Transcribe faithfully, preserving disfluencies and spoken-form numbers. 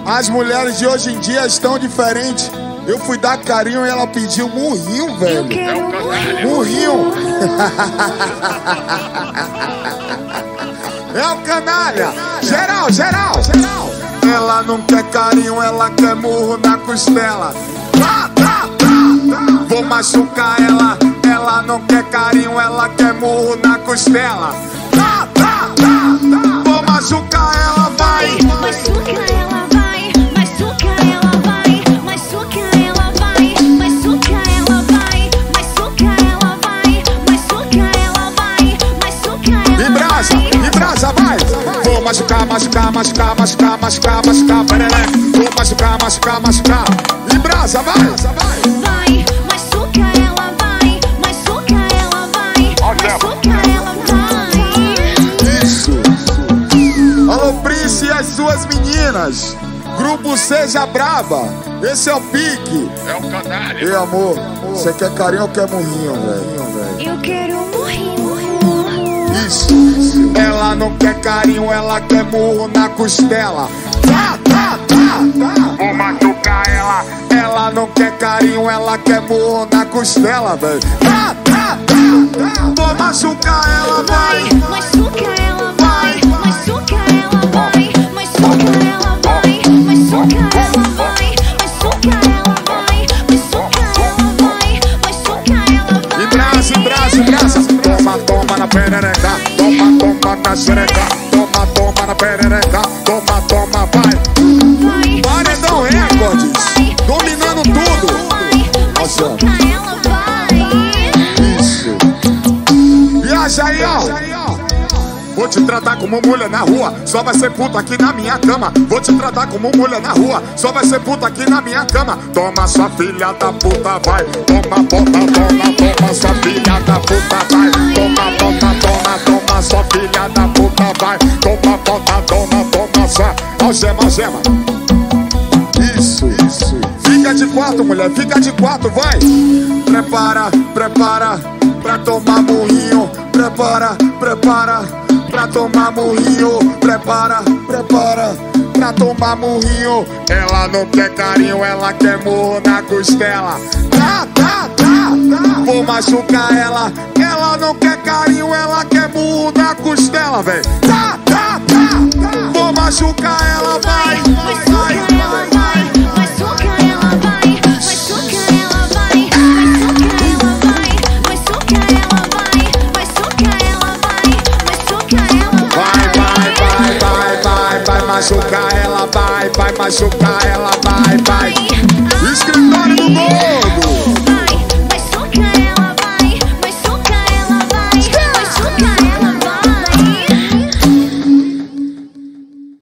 As mulheres de hoje em dia estão diferentes. Eu fui dar carinho e ela pediu murrinho, velho. Murrinho. É o canalha. Geral, geral, geral. Ela não quer carinho, ela quer murro na costela. Tá, tá, tá, tá. Vou machucar ela. Ela não quer carinho, ela quer murro na costela. Tá, tá, tá, tá. Vou machucar ela, vai. Machuca ela, vai. Machuca ela, vai. Machuca ela, vai. Machuca ela, vai. Machuca ela, vai. Machuca ela, vai. Machuca ela. Em brasa, em brasa, vai. Vou machucar, machucar, machucar, machucar, machucar, machucar, pereré. Vou machucar, machucar, machucar. Em brasa, vai. Vai, machuca ela, vai. Machuca ela, vai. Machuca ela, vai. Isso. Alô, Prince e as suas meninas. Grupo Seja Braba. Esse é o pique. É o canalha. Ei, amor, você quer carinho ou quer murrinho, velho? Eu quero murrinho. Isso. Ela não quer carinho, ela quer murro na costela. Tá, tá, tá, tá. Vou machucar ela. Ela não quer carinho, ela quer murro na costela, velho. Tá, tá, tá, tá. Vou machucar ela, vai. Machuca ela, vai. Machuca ela, vai. Machuca ela, vai. Machuca ela, vai. Machuca ela, vai. Machuca ela, vai. Machuca ela, vai. Em braço, em braço, em braço. Toma, toma na perereca. Toma, toma na xereca. Toma, toma na perereca. Toma, toma, vai. Paredão Records. Dominando tudo. Machuca ela, vai. Isso. Viaja aí, ó. Vou te tratar como mulher na rua, só vai ser puta aqui na minha cama. Vou te tratar como mulher na rua, só vai ser puta aqui na minha cama. Toma sua filha da puta, vai. Toma, bota, toma, toma sua filha da puta, vai. Toma, toma, toma, toma sua filha da puta, vai. Toma, bota, toma, toma sua. Algema, algema. Isso, isso. Fica de quatro, mulher, fica de quatro, vai. Prepara, prepara pra tomar murrinho. Prepara, prepara pra tomar murrinho. Prepara, prepara pra tomar murrinho. Ela não quer carinho, ela quer murro na costela. Tá, tá, tá, tá. Vou machucar ela. Ela não quer carinho, ela quer murro na costela, velho. Tá, tá, tá, tá. Vou machucar ela, vai. Vai, vai, vai. Machuca ela, vai. Machuca ela, vai. Machuca ela, vai. Machuca ela, vai. Machuca ela, vai. Machuca ela, Vai, vai, vai, vai, vai, vai machucar ela, vai, vai machucar ela, vai, vai.